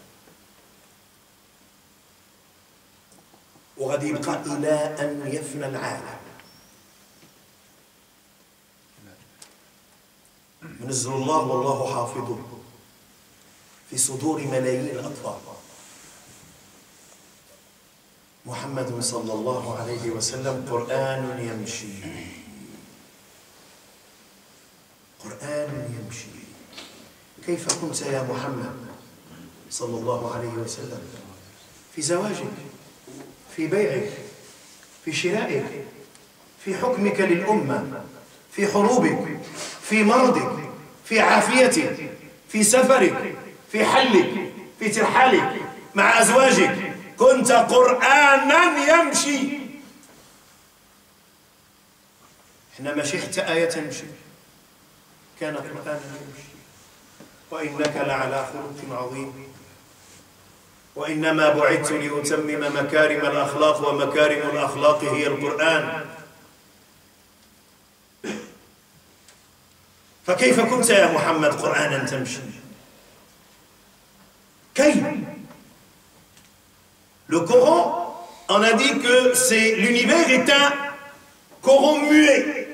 وغادي يبقى الى ان يفنى العالم. منزل الله والله حافظه في صدور ملايين الاطفال. محمد صلى الله عليه وسلم قرآن يمشي، قرآن يمشي. كيف كنت يا محمد صلى الله عليه وسلم في زواجك، في بيعك، في شرائك، في حكمك للأمة، في حروبك، في مرضك، في عافيتك، في سفرك، في حلك، في ترحالك مع أزواجك، كنت قرآنا يمشي. احنا ماشي حتى آية تمشي، كان قرآنا يمشي. وإنك لعلى خلق عظيم. وإنما بعثت لأتمم مكارم الأخلاق، ومكارم الأخلاق هي القرآن. فكيف كنت يا محمد قرآنا تمشي؟ كيف؟ Le Coran, on a dit que c'est l'univers est un Coran muet.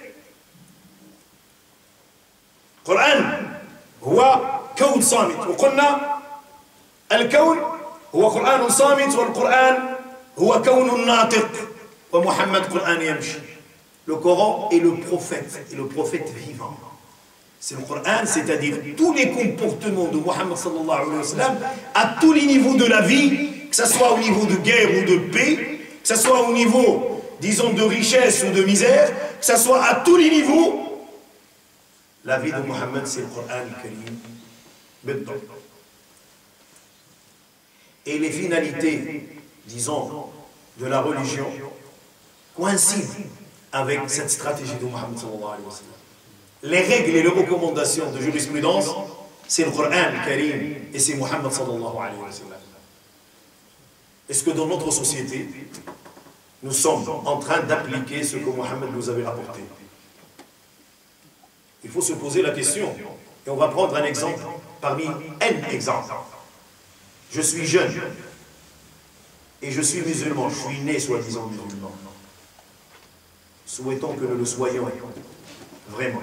القرآن هو كون صامت، وقلنا الكون هو قرآن صامت، والقرآن هو كون ناطق، ومحمد قرآن يمشي. Le Coran est le prophète, et le prophète vivant. C'est le Coran, c'est-à-dire tous les comportements de Mohammed sallallahu alayhi wa sallam à tous les niveaux de la vie, que ce soit au niveau de guerre ou de paix, que ce soit au niveau, disons, de richesse ou de misère, que ce soit à tous les niveaux. La vie de Mohammed, c'est le Coran Karim. Et les finalités, disons, de la religion coïncident avec cette stratégie de Mohammed sallallahu alayhi wa sallam. Les règles et les recommandations de jurisprudence, c'est le Coran Karim et c'est Mohammed sallallahu alayhi wa sallam. Est-ce que dans notre société, nous sommes en train d'appliquer ce que Mohammed nous avait apporté? Il faut se poser la question. Et on va prendre un exemple parmi N exemples. Je suis jeune et je suis musulman. Je suis né soi-disant musulman. Souhaitons que nous le soyons vraiment.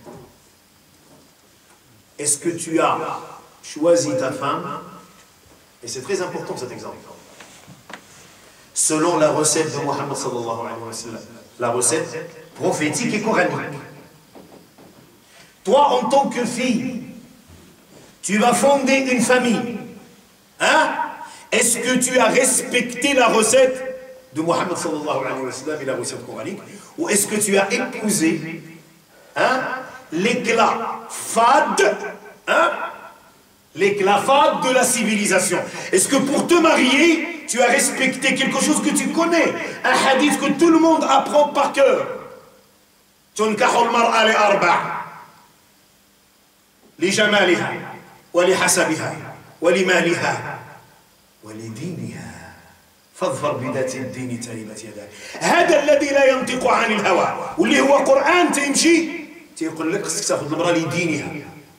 Est-ce que tu as choisi ta femme? Et c'est très important cet exemple. Selon la recette de Mohammed sallallahu alayhi wa sallam, la recette prophétique et coranique. Toi, en tant que fille, tu vas fonder une famille. Hein? Est-ce que tu as respecté la recette de Mohammed sallallahu alayhi wa sallam et la recette coranique? Ou est-ce que tu as épousé hein, l'éclat fade, hein, l'éclat fade de la civilisation. Est-ce que pour te marier, tu as respecté quelque chose que tu connais, un hadith que tout le monde apprend par cœur? تنكح المرأة لأربع لجمالها ولحسبها ولمالها ولدينها فاظفر بذات الدين تربت يداك. هذا الذي لا ينطق عن الهوى واللي هو قرآن تمشي تيقول لك خصك تاخذ المرأة لدينها،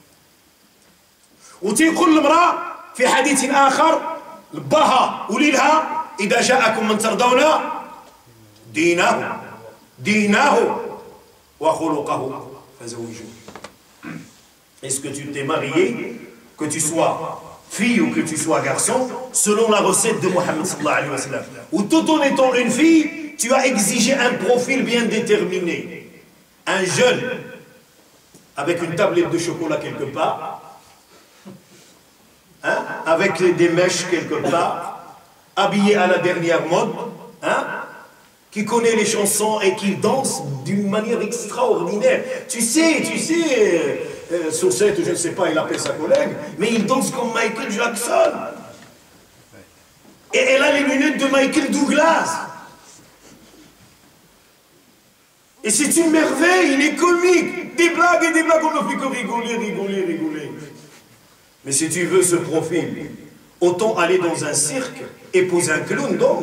وتيقول المرأة في حديث آخر لباها وليلها إذا جاءكم من ترضون دينه دينه وخلقه فزوجوه. Est-ce que tu t'es marié, que tu sois fille ou que tu sois garçon, selon la recette de Mohammed sallallahu alayhi wa sallam, où tout en étant une fille, tu as exigé un profil bien déterminé, un jeune avec une tablette de chocolat quelque part, hein, avec des mèches quelque part, habillé à la dernière mode, hein, qui connaît les chansons et qui danse d'une manière extraordinaire. Tu sais, tu sais, euh, sur cette, je ne sais pas, il appelle sa collègue, mais il danse comme Michael Jackson. Et elle a les lunettes de Michael Douglas. Et c'est une merveille, il est comique. Des blagues et des blagues, on ne fait que rigoler, rigoler, rigoler. Mais si tu veux ce profil, autant aller dans un cirque, épouser un clown donc.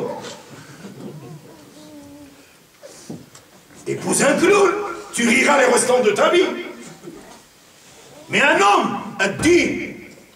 Épouse un clown, tu riras les restants de ta vie. Mais un homme, un digne,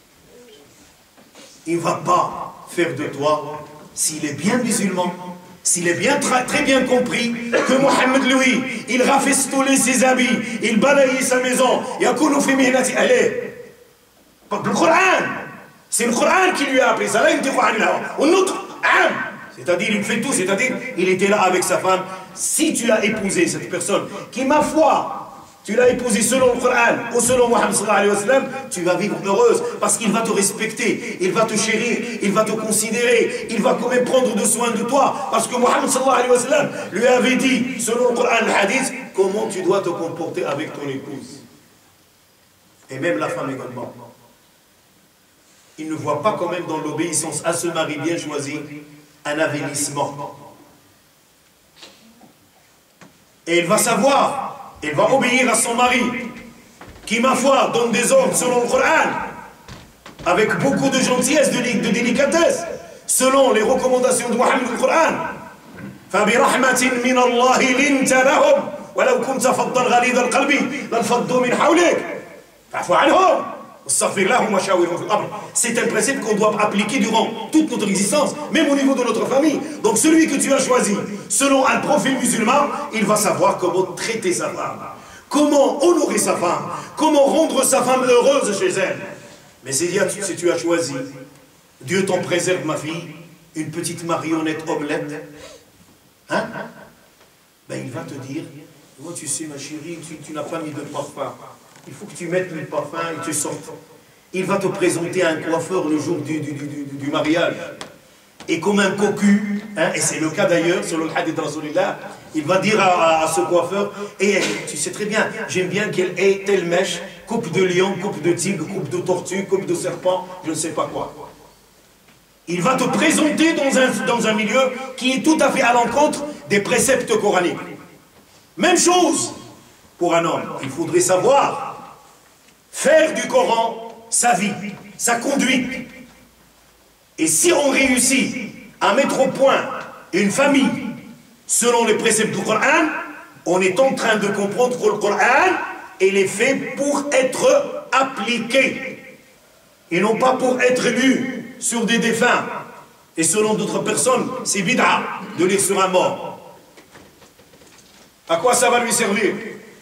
il ne va pas faire de toi, s'il est bien musulman, s'il est bien très, très bien compris, que Mohammed, lui, il rafistolait ses habits, il balayait sa maison, il a connu fait mihnati, allez. Le Coran, c'est le Coran qui lui a appelé ça, là il dit un autre âme. C'est-à-dire, il fait tout, c'est-à-dire, il était là avec sa femme. Si tu as épousé cette personne, qui, ma foi, tu l'as épousé selon le Coran ou selon Mohammed sallallahu alayhi wa sallam, tu vas vivre heureuse, parce qu'il va te respecter, il va te chérir, il va te considérer, il va quand même prendre de soin de toi, parce que Mohammed sallallahu alayhi wa sallam lui avait dit, selon le Coran, le hadith, comment tu dois te comporter avec ton épouse. Et même la femme également. Il ne voit pas quand même dans l'obéissance à ce mari bien choisi, un avénissement. Et il va savoir, il va obéir à son mari, qui, ma foi, donne des ordres selon le Coran, avec beaucoup de gentillesse, de, de délicatesse, selon les recommandations de Mohammed le Coran. فَبِرَحْمَةٍ مِّنَ اللَّهِ لِنْتَ لَهُمْ وَلَوْ كُنْتَ فَضًّا غَلِيظَ الْقَلْبِ لَانفَضُّوا مِنْ حَوْلِكَ فَاعْفُ عَنْهُمْ. C'est un principe qu'on doit appliquer durant toute notre existence, même au niveau de notre famille. Donc celui que tu as choisi, selon un profil musulman, il va savoir comment traiter sa femme, comment honorer sa femme, comment rendre sa femme heureuse chez elle. Mais si tu as choisi, Dieu t'en préserve ma fille, une petite marionnette omelette, hein, ben il va te dire, moi tu sais ma chérie, tu, tu n'as pas mis de parfum. Il faut que tu mettes le parfum et tu sortes. Il va te présenter un coiffeur le jour du, du, du, du, du mariage. Et comme un cocu, hein, et c'est le cas d'ailleurs, selon le hadith de Rasulullah, il va dire à, à, à ce coiffeur, et tu sais très bien, j'aime bien qu'elle ait telle mèche, coupe de lion, coupe de tigre, coupe de tortue, coupe de serpent, je ne sais pas quoi. Il va te présenter dans un, dans un milieu qui est tout à fait à l'encontre des préceptes coraniques. Même chose pour un homme, il faudrait savoir faire du Coran sa vie, sa conduite. Et si on réussit à mettre au point une famille selon les préceptes du Coran, on est en train de comprendre que le Coran, il est fait pour être appliqué et non pas pour être lu sur des défunts. Et selon d'autres personnes, c'est bid'a de lire sur un mort. À quoi ça va lui servir?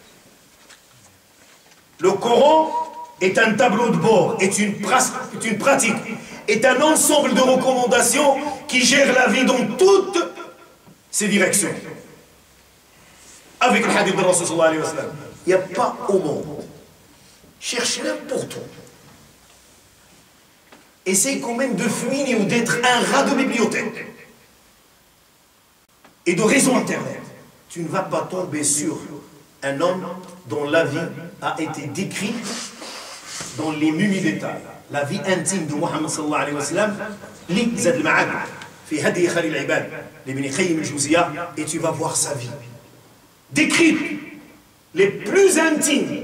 Le Coran est un tableau de bord, est une, est une pratique, est un ensemble de recommandations qui gèrent la vie dans toutes ses directions. Avec le hadith de Rasul sallallahu alayhi wa sallam, il n'y a pas au monde. Cherche n'importe où. Essaye quand même de fouiner ou d'être un rat de bibliothèque et de réseau internet. Tu ne vas pas tomber sur un homme dont la vie a été décrite dans les menus détails. La vie intime de Muhammad sallallahu alayhi wa sallam, lis Zad al-Ma'ad, fi Hadi Khalil al-Ibad, l'Ibn Qayyim al-Jawziyya, et tu vas voir sa vie. Décrite les plus intimes.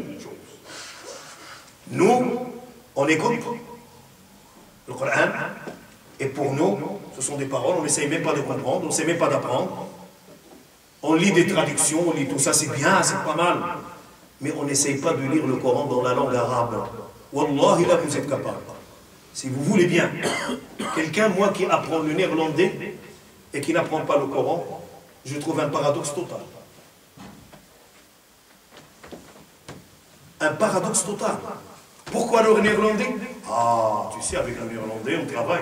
Nous, on écoute le Coran, et pour nous, ce sont des paroles, on n'essaye même pas de comprendre, on ne sait même pas d'apprendre. On lit des traductions, on lit tout ça, c'est bien, c'est pas mal. Mais on n'essaye pas de lire le Coran dans la langue arabe. Wallahi, là, vous êtes capable. Si vous voulez bien. Quelqu'un, moi, qui apprend le néerlandais et qui n'apprend pas le Coran, je trouve un paradoxe total. Un paradoxe total. Pourquoi le néerlandais? Ah, tu sais, avec le néerlandais, on travaille.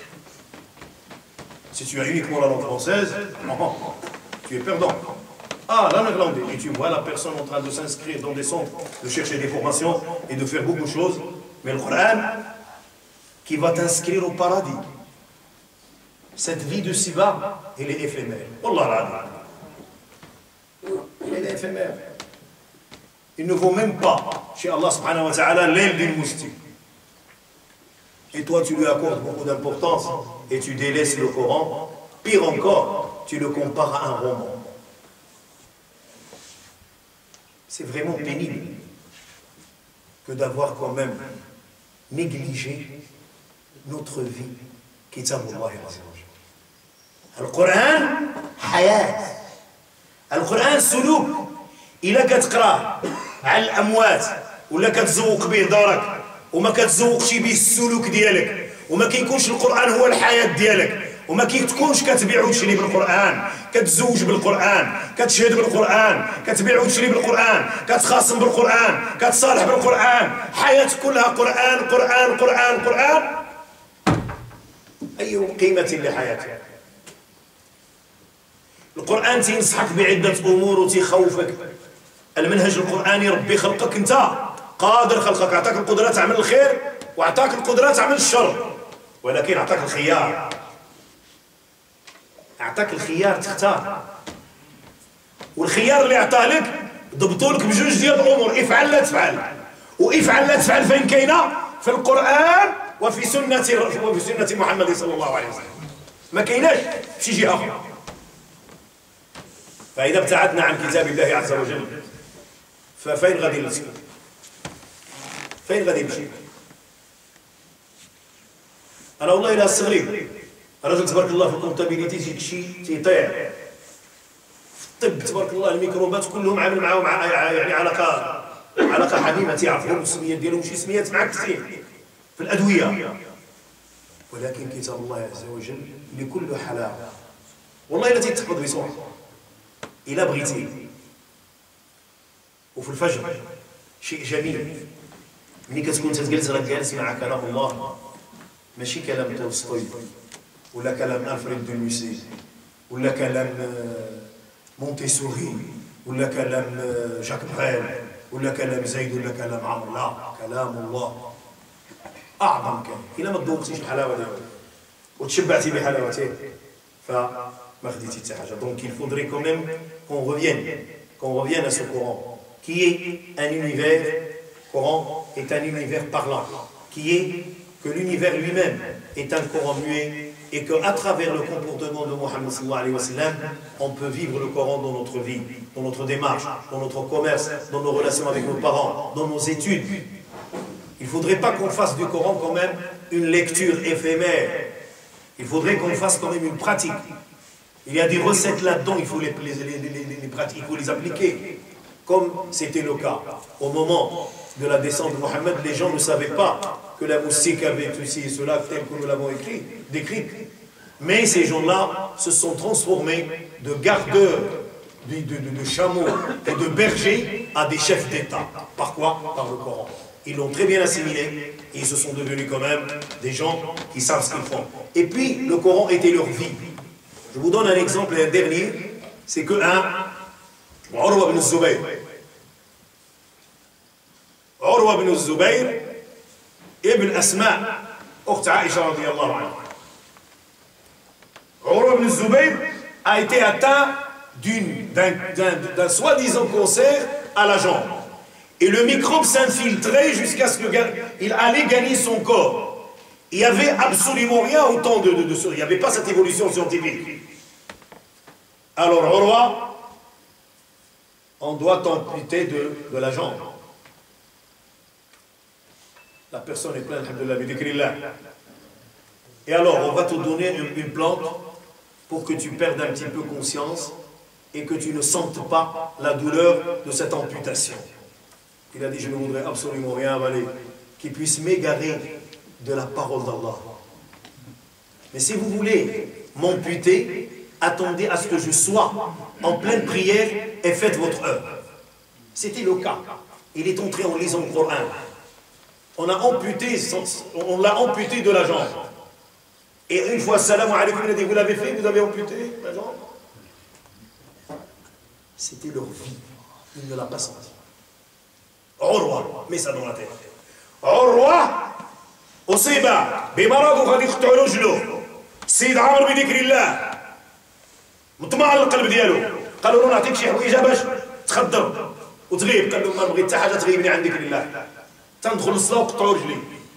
Si tu as uniquement la langue française, non, tu es perdant. Ah, la néerlandais. Et tu vois la personne en train de s'inscrire dans des centres, de chercher des formations et de faire beaucoup de choses. Mais le Coran, qui va t'inscrire au paradis. Cette vie de Siba, elle est éphémère. Wallah, elle est éphémère. Il ne vaut même pas, chez Allah subhanahu wa ta'ala, l'aile d'une moustique. Et toi, tu lui accordes beaucoup d'importance et tu délaisses le Coran. Pire encore, tu le compares à un roman. C'est vraiment pénible que d'avoir quand même négligé notre vie. Kitabullah azza wa jalla. Al-Qur'an, hayat. Al-Qur'an, suluk. إلا كتقراه على الأموات ولا كتزوق به دارك وما كتزوقش به السلوك ديالك وما كيكونش القرآن هو الحياة ديالك وما كتكونش كتبيع وتشري بالقرآن كتزوج بالقرآن كتشهد بالقرآن كتبيع وتشري بالقرآن كتخاصم بالقرآن كتصالح بالقرآن حياتك كلها قرآن قرآن قرآن قرآن أي قيمة لحياتك. القرآن تينصحك بعدة أمور وتيخوفك. المنهج القرآني ربي خلقك انت قادر خلقك اعطاك القدرة تعمل الخير واعطاك القدرة تعمل الشر ولكن اعطاك الخيار اعطاك الخيار تختار والخيار اللي اعطاه لك ضبطوا لك بجوج ديال الامور افعل لا تفعل وافعل لا تفعل فين كاينه في القرآن وفي سنة وفي سنة محمد صلى الله عليه وسلم ما كايناش في شي جهة أخرى. فإذا ابتعدنا عن كتاب الله عز وجل ففين غادي نمشي؟ فين غادي نمشي؟ أنا والله إلى الصغري رجل تبارك الله في الكونتابيليتي شي شي تيطيع في الطب تبارك الله الميكروبات كلهم عامل معاهم يعني علاقة علاقة حميمة تيعرفهم السميات ديالهم شي سميات معكسين في الأدوية ولكن كتاب الله عز وجل لكل حلاوة والله إلا تيتحفظ بسرعة إلى بغيتي. وفي الفجر شيء جميل ملي كتكون تتجلس راك جالس مع كلام الله ماشي كلام تولستوي ولا كلام ألفريد دو موسي ولا كلام مونتيسوري ولا كلام جاك بريل ولا كلام زيد ولا كلام عمرو لا كلام الله أعظم كلام. إلا ما تذوقتيش الحلاوة ديالو وتشبعتي بحلاوته فما خديتي حتى حاجة. Donc il faudrait quand même qu'on revienne qu'on revienne à ce Coran qui est un univers. Coran est un univers parlant qui est que l'univers lui-même est un Coran muet et qu'à travers le comportement de Muhammad sallallahu alayhi wa sallam on peut vivre le Coran dans notre vie, dans notre démarche, dans notre commerce, dans nos relations avec nos parents, dans nos études. Il ne faudrait pas qu'on fasse du Coran quand même une lecture éphémère. Il faudrait qu'on fasse quand même une pratique. Il y a des recettes là-dedans, il faut les, les, les, les, les pratiquer, il faut les appliquer. Comme c'était le cas. Au moment de la descente de Mohammed, les gens ne savaient pas que la moustique avait ceci et cela, tel que nous l'avons écrit, décrit. Mais ces gens-là se sont transformés de gardeurs de, de, de, de chameaux et de bergers à des chefs d'État. Par quoi? Par le Coran. Ils l'ont très bien assimilé et ils se sont devenus quand même des gens qui savent ce qu'ils font. Et puis, le Coran était leur vie. Je vous donne un exemple, un dernier, c'est que un Urwa ibn Zubayr. Urwa ibn Zubayr ibn Asma, Ukht Aïcha radiyallahu anha. Urwa ibn Zubayr a été atteint d'un soi-disant cancer à la jambe. Et le microbe s'infiltrait jusqu'à ce qu'il allait gagner son corps. Il n'y avait absolument rien autant de, de, de ça. Il n'y avait pas cette évolution scientifique. Alors, au roi, on doit t'amputer de, de la jambe. La personne est pleine de la bidikrillah. Et alors, on va te donner une, une plante pour que tu perdes un petit peu conscience et que tu ne sentes pas la douleur de cette amputation. Il a dit, je ne voudrais absolument rien avaler qui puisse m'égarer de la parole d'Allah. Mais si vous voulez m'amputer, attendez à ce que je sois en pleine prière et faites votre œuvre. C'était le cas. Il est entré en lisant le Coran. On a amputé, on l'a amputé de la jambe. Et une fois, salam alaykoum, il a dit, vous l'avez fait, vous avez amputé la jambe? C'était leur vie. Il ne l'a pas senti. Au roi, mets ça dans la tête. Au roi, أصيبا بمرض وغادي يقطعوا رجله. السيد عمرو بذكر الله مطمع على القلب ديالو. قالوا له نعطيك شي حويجه باش تخدر وتغيب. قال له ما بغيت حتى حاجه تغيبني عن ذكر الله. تندخل للصلاه وقطعوا رجلي.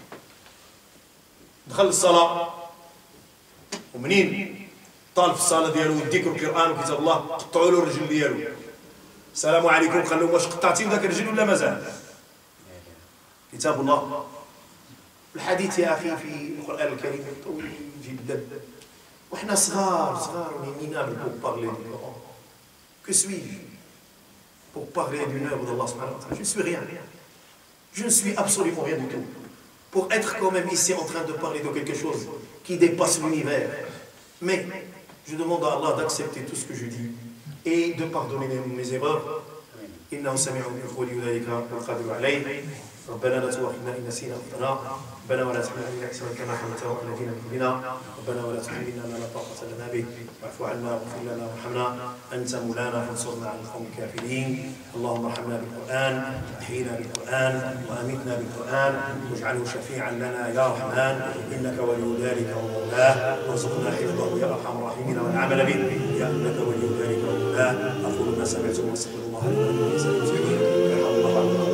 دخل للصلاه ومنين طال في الصلاه ديالو يذكر القران وكتاب الله قطعوا له الرجل ديالو. السلام عليكم. قال لهم واش قطعتي ذاك الرجل ولا مازال؟ كتاب الله. الحديث يا أخي في القرآن الكريم طويل جدا وإحنا صغار صغار ونينابل pour parler du Coran. Que suis-je pour parler d'une œuvre d'Allah subhanahu wa ta'ala? Je ne suis rien. Je ne suis absolument rien du tout. Pour être quand même ici en train de parler de quelque chose qui dépasse l'univers. Mais je demande à Allah d'accepter tout ce que je dis et de pardonner mes erreurs. إنه سميع ولي ذلك والقادر عليه. ربنا لا تؤاخذنا إن نسينا أخطأنا. ربنا ولا تحمل علينا إصرا كما حملته على الذين من قبلنا. ربنا ولا تحملنا ما لا طاقة لنا به. واعف عنا واغفر لنا وارحمنا أنت مولانا فانصرنا على القوم الكافرين. اللهم ارحمنا بالقرآن واحينا بالقرآن وأمتنا بالقرآن واجعله شفيعا لنا يا رحمن إنك ولي ذلك ومولاه وارزقنا حفظه يا أرحم الراحمين والعمل به يا إنك ولي ذلك ومولاه. أقول ما سمعتم واستغفر الله لي ولكم.